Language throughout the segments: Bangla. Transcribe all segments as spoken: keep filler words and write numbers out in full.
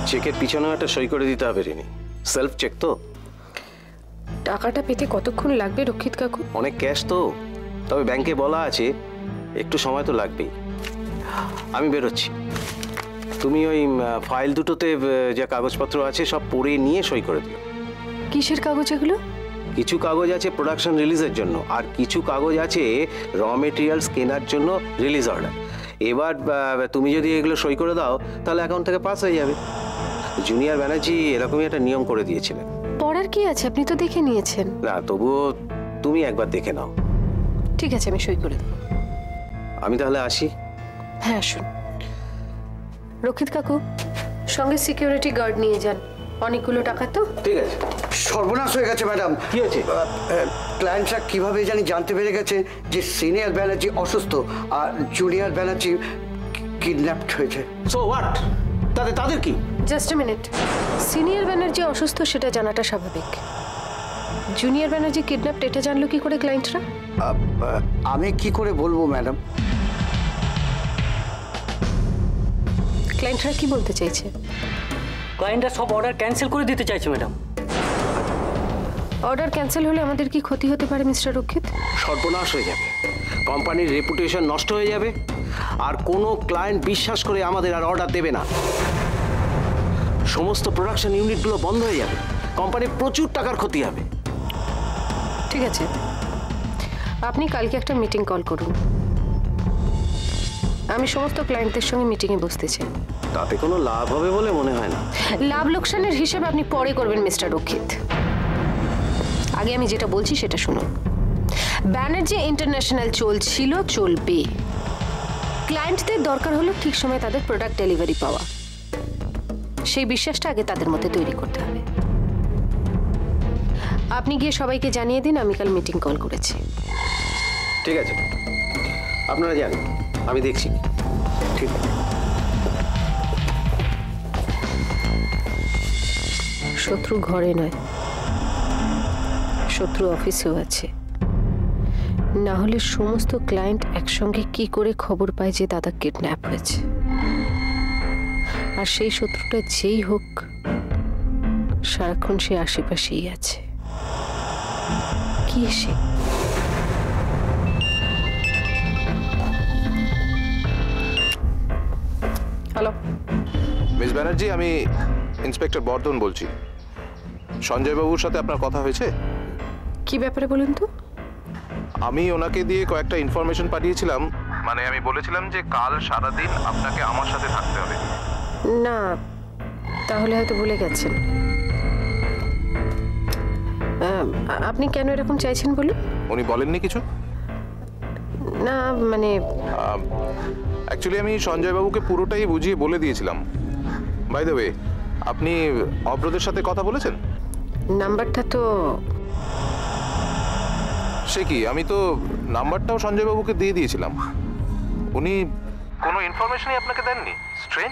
চেকের পিছনেও একটা সই করে দিতে হবে রিনি, সেলফ চেক তো। টাকাটা পেতে কতক্ষণ লাগবে রক্ষিত কাকু? অনেক ক্যাশ তো, তবে ব্যাংকে বলা আছে একটু সময় তো লাগবেই। আমি বেরোচ্ছি, তুমি ওই ফাইল দুটোতে যে কাগজপত্র আছে সব পড়ে নিয়ে সই করে দিও। কিসের কাগজ এগুলো? কিছু কাগজ আছে প্রোডাকশন রিলিজের জন্য, আর কিছু কাগজ আছে র মেটেরিয়ালস কেনার জন্য রিলিজ অর্ডার। এবার তুমি যদি এগুলো সই করে দাও তাহলে অ্যাকাউন্ট থেকে পাস হয়ে যাবে। জুনিয়র ব্যানার্জি এরকমই একটা নিয়ম করে দিয়েছিলেন। পড়ার কি আছে, আপনি তো দেখে নিয়েছেন। না, তবুও তুমি একবার দেখে নাও। ঠিক আছে, আমি সই করে দেবো। আমি তাহলে আসি। হ্যাঁ আসুন। রক্ষিত কাকু, সঙ্গে সিকিউরিটি গার্ড নিয়ে যান, অনেকগুলো টাকা তো। ঠিক আছে। সর্বনাশ হয়ে গেছে ম্যাডাম। কি হয়েছে? ক্লায়েন্টরা কিভাবে জানি জানতে পেরে গেছে যে সিনিয়র ব্যানার্জি অসুস্থ আর জুনিয়র ব্যানার্জি কিডন্যাপড হয়েছে। So what? তাদের তাদের কি? Just a minute. Senior Banerjee অসুস্থ সেটা জানাটা স্বাভাবিক, জুনিয়র ব্যানার্জি কিডন্যাপড এটা জানলো কি করে ক্লায়েন্টরা? আমি কি করে বলবো ম্যাডাম? ক্লায়েন্টরা কি বলতে চাইছে? ক্লায়েন্টরা সব অর্ডার ক্যান্সেল করে দিতে চাইছে ম্যাডাম। অর্ডার ক্যান্সেল হলে আমাদের কি ক্ষতি হতে পারে মিস্টার রক্ষিত? সর্বনাশ হয়ে যাবে, কোম্পানির রেপুটেশন নষ্ট হয়ে যাবে, আর কোনো ক্লায়েন্ট বিশ্বাস করে আমাদের আর অর্ডার দেবে না। সমস্ত প্রোডাকশন ইউনিটগুলো বন্ধ হয়ে যাবে, কোম্পানির প্রচুর টাকার ক্ষতি হবে। ঠিক আছে, আপনি কালকে একটা মিটিং কল করুন। আমি সমস্ত ক্লায়েন্টদের সঙ্গে মিটিংয়ে বসতে চাই। তাতে কোনো লাভ হবে বলে মনে হয় না। লাভ লোকসানের হিসেব আপনি পরে করবেন মিস্টার রক্ষিত, আগে আমি যেটা বলছি সেটা শুনুন। ব্যানার্জি ইন্টারন্যাশনাল চলছিল, চলবে। ক্লায়েন্টদের দরকার হলো ঠিক সময় তাদের প্রোডাক্ট ডেলিভারি পাওয়া, সেই বিশ্বাসটা আগে তাদের মধ্যে তৈরি করতে হবে। আপনি গিয়ে সবাইকে জানিয়ে দিন আমি কাল মিটিং কল করেছি। ঠিক আছে, আপনারা যান, আমি দেখছি। ঠিক আছে। শত্রু ঘরে নয়, শত্রু অফিসেও আছে। না হলে সমস্ত ক্লায়েন্ট একসঙ্গে কি করে খবর পায় যে দাদা কিডন্যাপ হয়েছে? আর সেই শত্রুটা যেই হোক, সারাক্ষণ সে আশেপাশেই আছে। কি সে? হ্যালো মিস ব্যানার্জি, আমি ইন্সপেক্টর বর্ধন বলছি। সঞ্জয় বাবুর সাথে আপনার কথা হয়েছে? কি ব্যাপারে বলুন তো? আমি ওনাকে দিয়ে কয়েকটা ইনফরমেশন পাঠিয়েছিলাম, মানে আমি বলেছিলাম যে কাল সারাদিন আপনাকে আমার সাথে থাকতে হবে। না, তাহলে হয়তো ভুলে গেছেন। আপনি কেন এরকম চাইছেন বলুন? উনি বলেননি কিছু? না মানে অ্যাকচুয়ালি আমি সঞ্জয় বাবুকে পুরোটাই বুঝিয়ে বলে দিয়েছিলাম। বাই দ্য ওয়ে, আপনি অব্রদের সাথে কথা বলেছেন? নাম্বারটা তো সে কি, আমি তো নাম্বারটাও সঞ্জয় বাবুকে দিয়ে দিয়েছিলাম। উনি কোনো ইনফরমেশনই আপনাকে দেননি? স্ট্রেঞ্জ।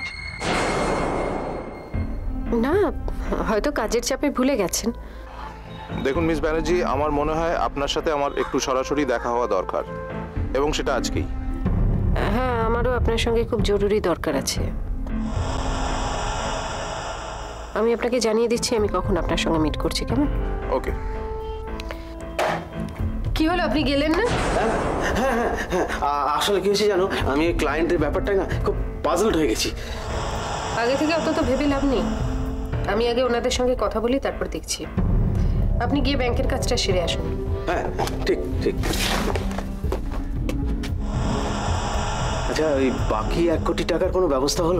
না, হয়তো কাজের চাপে ভুলে গেছেন। দেখুন মিস ব্যানার্জি, আমার মনে হয় আপনার সাথে আমার একটু সরাসরি দেখা হওয়া দরকার, এবং সেটা আজকেই। হ্যাঁ, আমারও আপনার সঙ্গে খুব জরুরি দরকার আছে। আমি আপনাকে জানিয়ে দিচ্ছি আমি কখন আপনার সঙ্গে মিট করছি, কেমন? ওকে। কি হলো, আপনি গেলেন না? হ্যাঁ হ্যাঁ হ্যাঁ, আসলে কি হয়েছে জানো, আমি এই ক্লায়েন্টের ব্যাপারটাই না খুব পাজলড হয়ে গেছি। আগে থেকে অত তো ভেবে লাভ নেই, আমি আগে ওনাদের সঙ্গে কথা বলি, তারপর দেখছি। আপনি গিয়ে ব্যাংকের কাজটা সেরে আসুন। হ্যাঁ ঠিক ঠিক। আচ্ছা, ওই বাকি এক কোটি টাকার কোনো ব্যবস্থা হলো?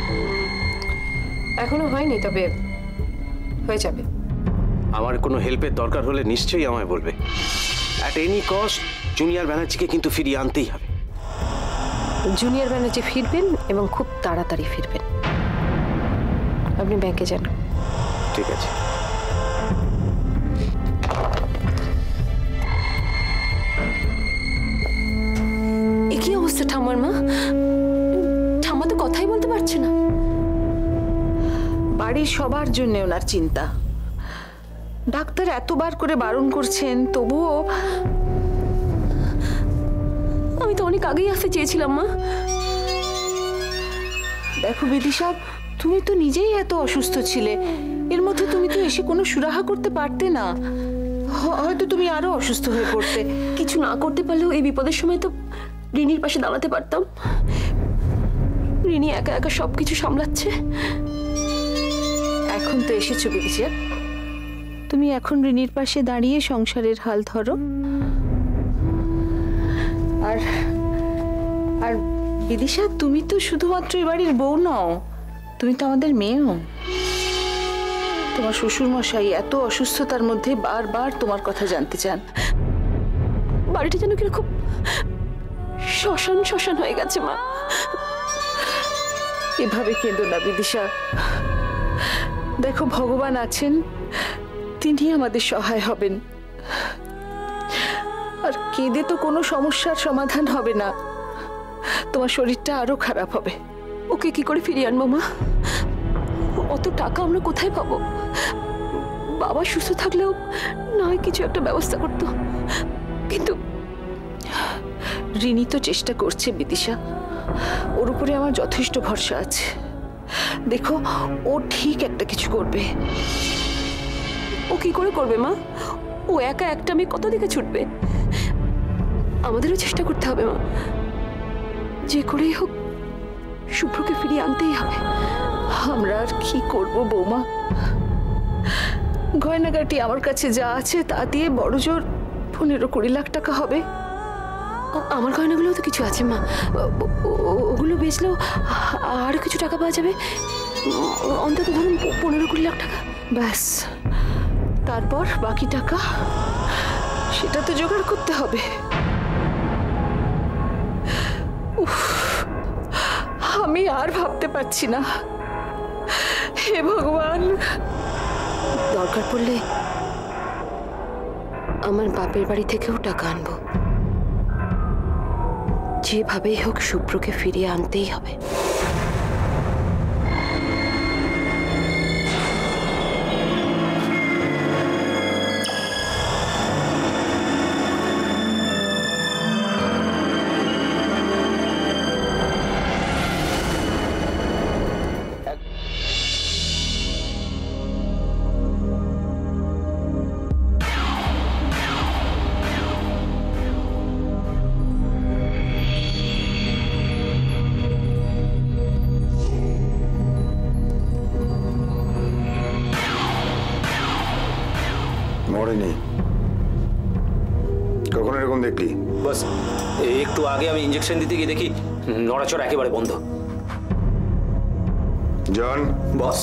এখনো হয়নি, তবে হয়ে যাবে। আমার কোনো হেল্পের দরকার হলে নিশ্চয়ই আমায় বলবে। অ্যাট এনি কস্ট জুনিয়র ব্যানার্জিকে কিন্তু ফিরিয়ে আনতেই হবে। জুনিয়র ব্যানার্জি ফিরবেন এবং খুব তাড়াতাড়ি ফিরবেন। আপনি ব্যাংকে যান। ঠিক আছে। কি অবস্থা ঠাম্মার মা? ঠাম্মা তো কথাই বলতে পারছে না। বাড়ির সবার জন্য ওনার চিন্তা। ডাক্তার এতবার করে বারণ করছেন, তবুও। আমি তো অনেক আগেই আসতে চেয়েছিলাম মা। দেখো বিদিশা, তুমি তো নিজেই এত অসুস্থ ছিলে, এর মধ্যে তুমি তো এসে কোনো সুরাহা করতে পারতে না। হ- হয়তো তুমি আরো অসুস্থ হয়ে পড়তে। কিছু না করতে পারলেও এই বিপদের সময় তো রিনির পাশে দাঁড়াতে পারতাম। রিনি একা একা সবকিছু সামলাচ্ছে। এখন তো এসেছো বিদিশা, তুমি এখন রিনির পাশে দাঁড়িয়ে সংসারের হাল ধরো। আর আর বিদিশা, তুমি তো শুধুমাত্র এ বাড়ির বউ নও, তুমি তো আমাদের মেয়েও। তোমার শ্বশুর মশাই এত অসুস্থতার মধ্যে বারবার তোমার কথা জানতে চান। বাড়িটা যেন কিরকম শ্মশান শ্মশান হয়ে গেছে মা। এভাবে কেঁদো না বিদিশা, দেখো ভগবান আছেন, তিনি আমাদের সহায় হবেন। আর কেঁদে তো কোনো সমস্যার সমাধান হবে না, তোমার শরীরটা আরো খারাপ হবে। ওকে কি করে ফিরিয়ে আনবো মা? অত টাকা আমরা কোথায় পাবো? বাবা সুস্থ থাকলেও না হয় কিছু একটা ব্যবস্থা করতো, কিন্তু রিনি তো চেষ্টা করছে বিদিশা, ওর উপরে আমার যথেষ্ট ভরসা আছে। দেখো, ও ঠিক একটা কিছু করবে। ও কি করে করবে মা? ও একা একটা মেয়ে কত দিকে ছুটবে? আমাদেরও চেষ্টা করতে হবে মা, যে করেই হোক শুভ্রকে ফিরিয়ে আনতেই হবে। আমরা আর কি করব বৌমা? গয়নাগাটি আমার কাছে যা আছে তা দিয়ে বড় জোর পনেরো কুড়ি লাখ টাকা হবে। আ- আমার গয়নাগুলোও তো কিছু আছে মা, ও- ও- ওগুলো বেচলেও আরো কিছু টাকা পাওয়া যাবে। উম, অন্তত ধরুন প- পনেরো কুড়ি লাখ টাকা। ব্যাস, তারপর বাকি টাকা সেটা তো জোগাড় করতে হবে। উফ, আমি আর ভাবতে পারছি না। হে ভগবান, দরকার পড়লে আমার বাপের বাড়ি থেকেও টাকা আনবো, যেভাবেই হোক শুভ্রকে ফিরিয়ে আনতেই হবে। মরেনি। কখন এরকম দেখলি? বাস একটু আগে আমি ইঞ্জেকশন দিতে গিয়ে দেখি নড়াচড়া একেবারে বন্ধ। জন, বস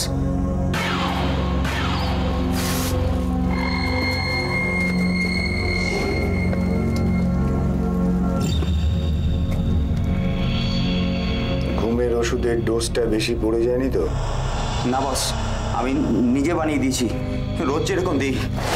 ঘুমের ওষুধের ডোজটা বেশি পড়ে যায়নি তো? না বস, আমি নিজে বানিয়ে দিয়েছি, রোজ যেরকম দিই।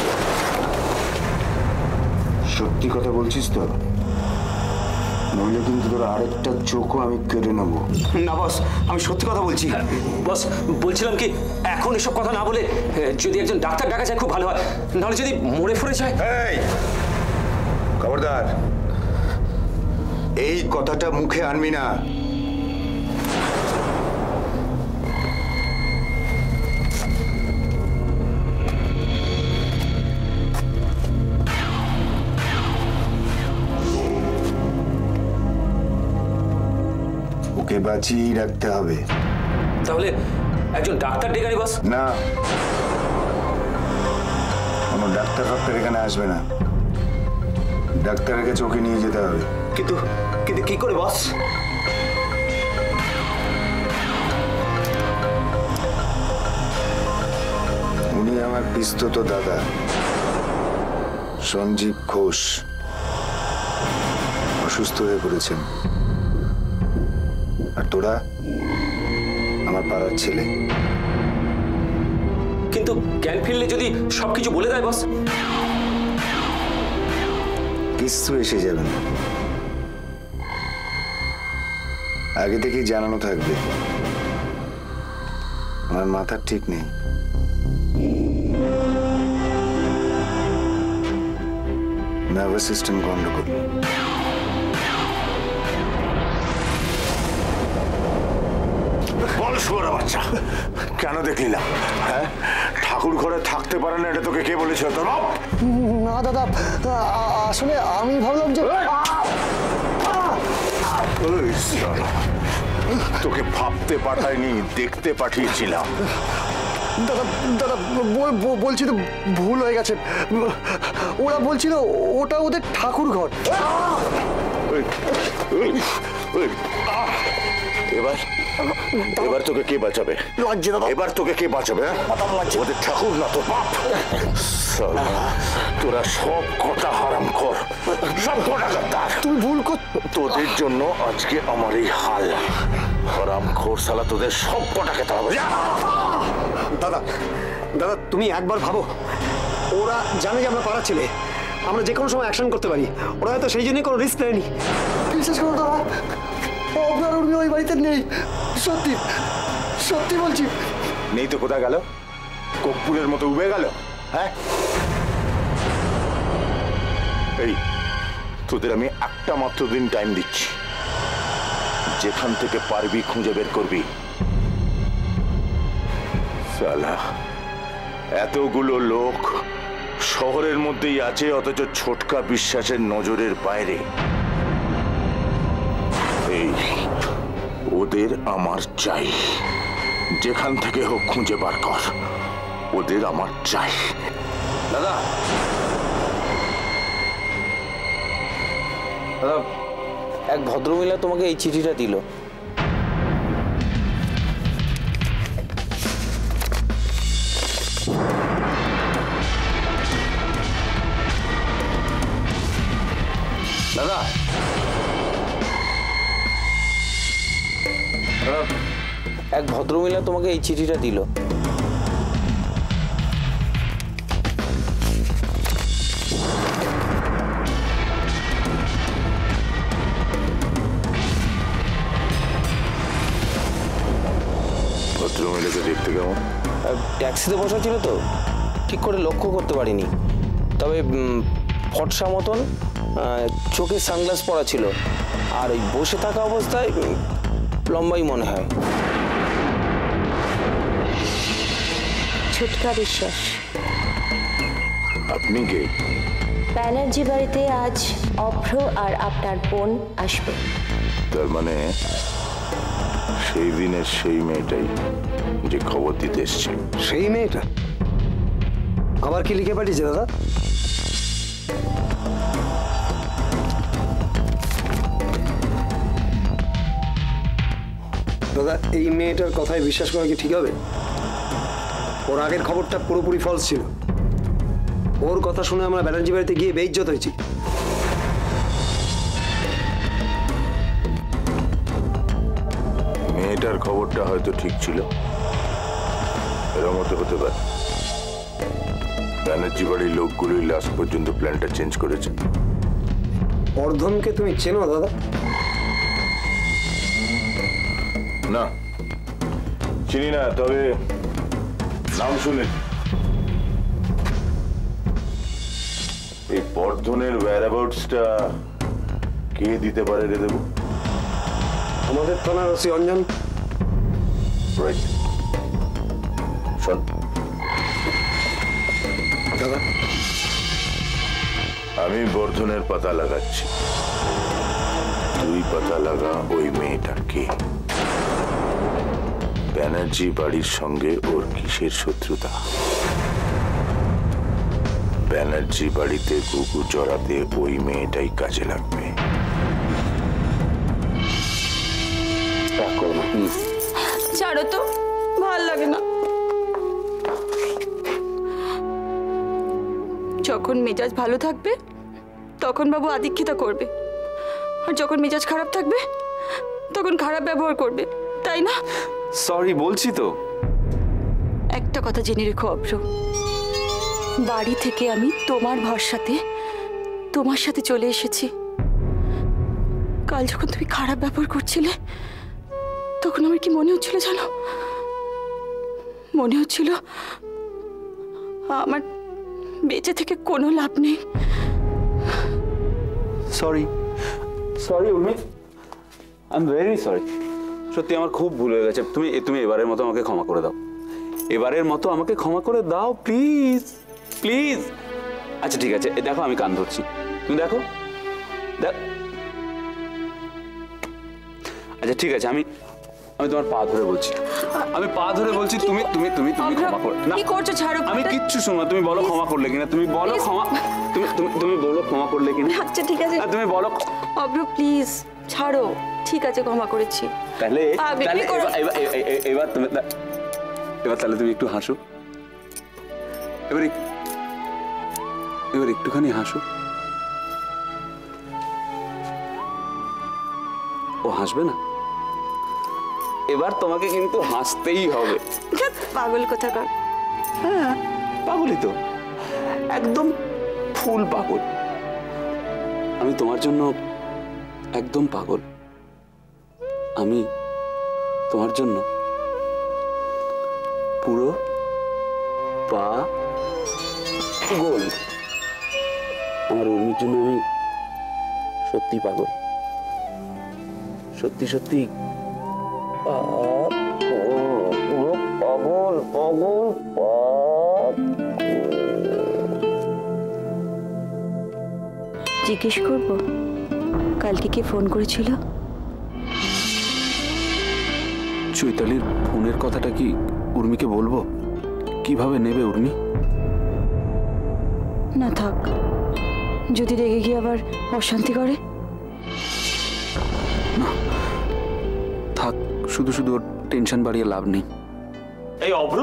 সত্যি কথা বলছিস তো? নইলে কিন্তু তোর আরেকটা চোখও আমি কেটে নেবো। না বস, আমি সত্যি কথা বলছি। বস বলছিলাম কি, এখন এসব কথা না বলে যদি একজন ডাক্তার ডাকা যায় খুব ভালো হয়, নাহলে যদি মরে ফরে যায়। এই খবরদার, এই কথাটা মুখে আনবি না। ওকে বাঁচিয়ে রাখতে হবে। তাহলে একজন ডাক্তার ডেকে আনি বস। না, কোনো ডাক্তার ফাক্তার এখানে আসবে না। ডাক্তারের কাছে ওকে নিয়ে যেতে হবে। কিন্তু কিন্তু কি করে বস? উনি আমার পিস্তত দাদা সঞ্জীব ঘোষ, অসুস্থ হয়ে পড়েছেন। আর তোরা আমার পাড়ার ছেলে। কিন্তু জ্ঞান ফিরলে যদি সবকিছু বলে দেয় বস? কিছু এসে যাবে না, আগে থেকেই জানানো থাকবে। আমার মাথার ঠিক নেই। নার্ভাস সিস্টেম গন্ডগোল। বল শুয়োর বাচ্চা, কেন দেখলি না? হ্যাঁ, ঠাকুর ঘরে থাকতে পারে না, এটা তোকে কে বলেছিল তোর বাপ? না দাদা, আসলে আমি ভাবলাম যে ওই শালা, তোকে ভাবতে পাঠাইনি, দেখতে পাঠিয়েছিলাম। দাদা দাদা বল- বল- বলছি তো ভুল হয়ে গেছে। ওরা বলছিল ওটা ওদের ঠাকুর ঘর। ওই, ওই, ওই, আহ! এবার এবার তোকে কে বাঁচাবে? লজ্জা দাদা। এবার তোকে কে বাঁচাবে? হ্যাঁ? ওদের ঠাকুর না তো বাপ। শালা, তোরা সব কটা হারাম কর, সব কটা গাদ্দার। তুমি ভুল কর। তোদের জন্য আজকে আমার এই হাল। হারাম খোর শালা, তোদের সব কটা খেতে হবে। যা! দাদা দাদা তুমি একবার ভাবো, ওরা জানে যে আমরা পাড়া ছেলে, আমরা যে কোনো সময় অ্যাকশন করতে পারি। ওরা হয়তো সেই জন্যই কোনো রিস্ক নেয়নি। বিশেষ করে দাদা, আপনার উর্মি ওই বাড়িতে নেই। সত্যি সত্যি বলছি। নেই তো কোথায় গেল? কর্পূরের মতো উবে গেল। হ্যাঁ, এই তোদের আমি একটা মাত্র দিন টাইম দিচ্ছি, যেখান থেকে পারবি খুঁজে বের করবি। শালা, এতগুলো লোক শহরের মধ্যেই আছে, অথচ ছোটকা বিশ্বাসের নজরের বাইরে। এই ওদের আমার চাই, যেখান থেকে হোক খুঁজে বার কর, ওদের আমার চাই। দাদা দাদা এক ভদ্রমহিলা তোমাকে এই চিঠিটা দিল। দাদা দাদা এক ভদ্রমহিলা তোমাকে এই চিঠিটা দিল। ভদ্রমহিলাকে দেখতে কেমন? ট্যাক্সিতে বসা ছিল তো, ঠিক করে লক্ষ্য করতে পারিনি। তবে উম, ফর্সা মতন, আহ, চোখে সানগ্লাস পরা ছিল, আর ওই বসে থাকা অবস্থায় উম, লম্বাই মনে হয়। ছোটকা বিশ্বাস, আপনি কে? ব্যানার্জি বাড়িতে আজ অভ্র আর আপনার বোন আসবে। তার মানে সেই দিনের সেই মেয়েটাই যে খবর দিতে এসছে। সেই মেয়েটা আবার কি লিখে পাঠিয়েছে দাদা? দাদা এই মেয়েটার কথায় বিশ্বাস করা কি ঠিক হবে? ওর আগের খবরটা পুরোপুরি ফলস ছিল। ওর কথা শুনে আমরা ব্যানার্জি বাড়িতে গিয়ে বেইজ্জত হয়েছি। মেয়েটার খবরটা হয়তো ঠিক ছিল, এরকম হতে হতে পারে ব্যানার্জি বাড়ির লোকগুলোই লাস্ট পর্যন্ত প্ল্যানটা চেঞ্জ করেছে। অর্ধনকে তুমি চেনো দাদা? না, চিনি না, তবে নাম শুনে। এই বর্ধনের ওয়্যারঅ্যাবাউটসটা কে দিতে পারে রে দেবু? আমাদের থানার ওসি অঞ্জন। রাইট। শোন দাদা, আমি বর্ধনের পাতা লাগাচ্ছি, তুই পাতা লাগা ওই মেয়েটা কে, ব্যানার্জি বাড়ির সঙ্গে ওর কিসের শত্রুতা, ব্যানার্জি বাড়িতে গুগু জড়াতে ওই মেয়েটাই কাজে লাগবে। ছাড়ো তো, ভাল লাগে না। যখন মেজাজ ভালো থাকবে তখন বাবু আদিক্ষেতা করবে, আর যখন মেজাজ খারাপ থাকবে তখন খারাপ ব্যবহার করবে, তাই না? সরি বলছি তো। একটা কথা জেনে রেখো অভ্র, বাড়ি থেকে আমি তোমার ভরসাতে তোমার সাথে চলে এসেছি। কাল যখন তুমি খারাপ ব্যবহার করছিলে তখন আমার কি মনে হচ্ছিল জানো? মনে হচ্ছিল আমার বেঁচে থেকে কোনো লাভ নেই। Sorry sorry Urmi, I am very sorry. সত্যি আমার খুব ভুল হয়ে গেছে। তুমি তুমি এবারের মতো আমাকে ক্ষমা করে দাও, এবারের মতো আমাকে ক্ষমা করে দাও প্লিজ প্লিজ। আচ্ছা ঠিক আছে, এ দেখো আমি কান ধরছি, তুমি দেখো দেখ। আচ্ছা ঠিক আছে, আমি আমি তোমার পা ধরে বলছি, আমি পা ধরে বলছি, তুমি তুমি তুমি তুমি ক্ষমা করো না। কি করছো? ছাড়ো। আমি কিচ্ছু শোনো, তুমি বলো ক্ষমা করলে কিনা, তুমি বলো ক্ষমা, তুমি তুমি তুমি বলো ক্ষমা করলে কিনা। আচ্ছা ঠিক আছে, তুমি বলো। অভ্র প্লিজ ছাড়ো। ঠিক আছে, ক্ষমা করেছি। তাহলে তাহলে এবার এবার তুমি এবার তাহলে তুমি একটু হাসো, এবার এবার একটুখানি হাসো। ও হাসবে না? এবার তোমাকে কিন্তু হাসতেই হবে। পাগল কোথাকার। হ্যাঁ পাগলই তো, একদম ফুল পাগল। আমি তোমার জন্য একদম পাগল, আমি তোমার জন্য পুরো পাগল। আমার উর্মির জন্য আমি সত্যি পাগল, সত্যি সত্যি পুরো পাগল পাগল পাগল। জিজ্ঞেস করব কালকে কে ফোন করেছিল? চৈতালির ফোনের কথাটা কি উর্মিকে বলবো? কিভাবে নেবে উর্মি? না থাক, যদি রেগে গিয়ে আবার অশান্তি করে। না থাক, শুধু শুধু ওর টেনশন বাড়িয়ে লাভ নেই। এই অভ্র,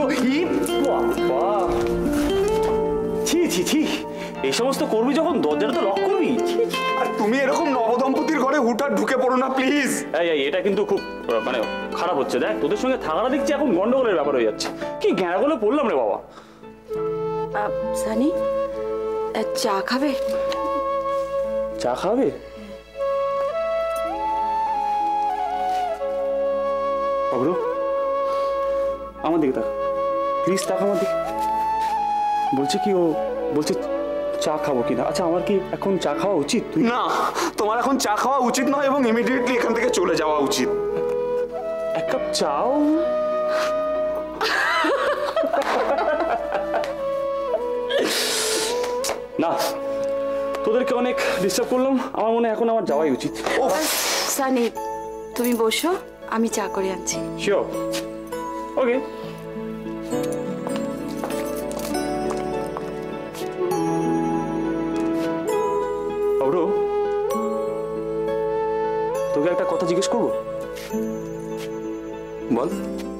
ছি ছি ছি, এই সমস্ত করবি যখন দরজাটা তো লক করবি। আর তুমি এরকম নবদম্পতির ঘরে হুটহাট ঢুকে পড়ো না প্লিজ। এই এই এটা কিন্তু খুব মানে খারাপ হচ্ছে। দেখ তোদের সঙ্গে থাকাটা দেখছি এখন গন্ডগোলের ব্যাপার হয়ে যাচ্ছে। কি গ্যাঁড়াগোলে পড়লাম রে বাবা। সানি চা খাবে? চা খাবে? অভ্র আমার দিকে তাকা প্লিজ, তাকা আমার দিকে। বলছে কি, ও বলছে চা খাবো কিনা। আচ্ছা আমার কি এখন চা খাওয়া উচিত? না, তোমার এখন চা খাওয়া উচিত নয় এবং ইমিডিয়েটলি এখান থেকে চলে যাওয়া উচিত। এক কাপ চাও? না, তোদেরকে অনেক ডিস্টার্ব করলাম, আমার মনে হয় এখন আমার যাওয়াই উচিত। সানি তুমি বসো, আমি চা করে আনছি। শিওর, ওকে। অভ্র, তোকে একটা কথা জিজ্ঞেস করবো? বল।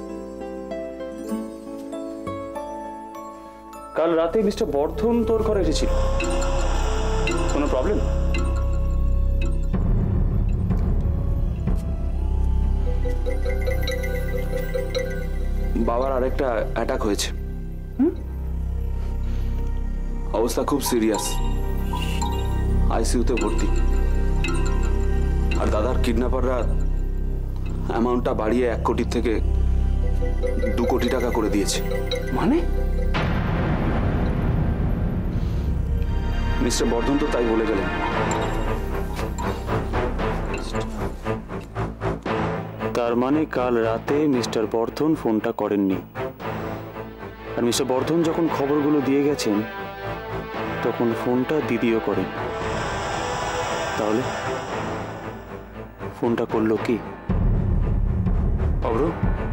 কাল রাতে মিস্টার বর্ধন তোর ঘরে এসেছিল, কোনো প্রবলেম? বাবার আরেকটা অ্যাটাক হয়েছে, অবস্থা খুব সিরিয়াস, আইসিইউতে ভর্তি। আর দাদার কিডন্যাপাররা অ্যামাউন্টটা বাড়িয়ে এক কোটি থেকে দু কোটি টাকা করে দিয়েছে। মানে? মিস্টার বর্ধন তো তাই বলে গেলেন। তার মানে কাল রাতে মিস্টার বর্ধন ফোনটা করেননি, আর মিস্টার বর্ধন যখন খবরগুলো দিয়ে গেছেন তখন ফোনটা দিদিও করেন। তাহলে ফোনটা করলো কি? অভ্র,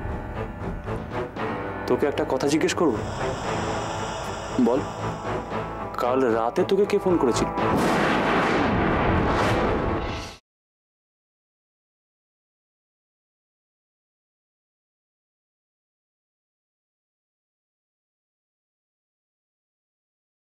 তোকে একটা কথা জিজ্ঞেস করবো? বল। কাল রাতে তোকে কে ফোন করেছিল?